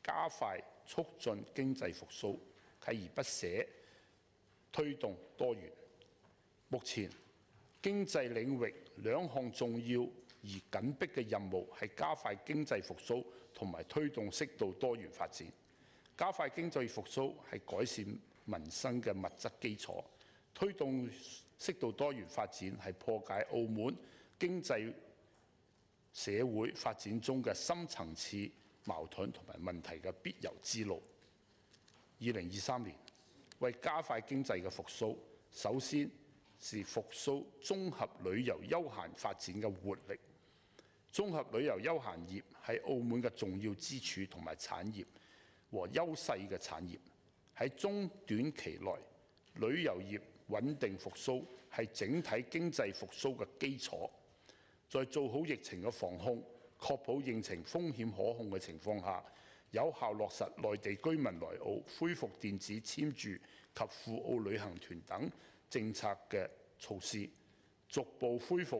加快促進經濟復甦，繼而不捨推動多元。目前經濟領域兩項重要而緊迫嘅任務係加快經濟復甦同埋推動適度多元發展。加快經濟復甦係改善民生嘅物質基礎，推動適度多元發展係破解澳門經濟社會發展中嘅深層次矛盾同埋問題嘅必由之路。2023年為加快經濟嘅復甦，首先是復甦綜合旅遊休閒發展嘅活力。綜合旅遊休閒業係澳門嘅重要支柱同埋產業和優勢嘅產業。喺中短期內，旅遊業穩定復甦係整體經濟復甦嘅基礎。在做好疫情嘅防控、確保疫情風險可控嘅情況下，有效落實內地居民來澳、恢復電子簽注及赴澳旅行團等政策嘅措施，逐步恢復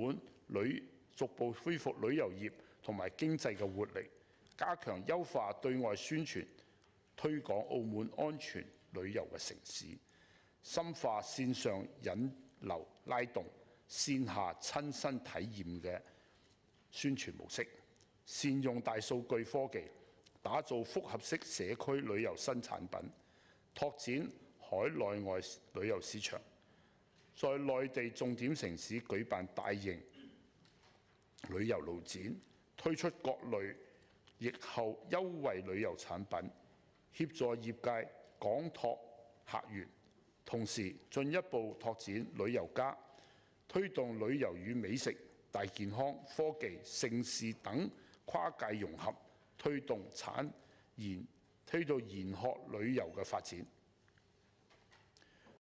旅遊業同埋經濟嘅活力，加強優化對外宣傳，推廣澳門安全旅遊嘅城市，深化線上引流拉動、線下親身體驗嘅宣傳模式，善用大數據科技，打造複合式社區旅遊新產品，拓展海內外旅遊市場，在內地重點城市舉辦大型旅遊路展，推出各類疫後優惠旅遊產品，協助業界廣拓客源，同時進一步拓展旅遊家，推動旅遊與美食、大健康、科技、盛事等跨界融合，推動研學旅遊嘅發展。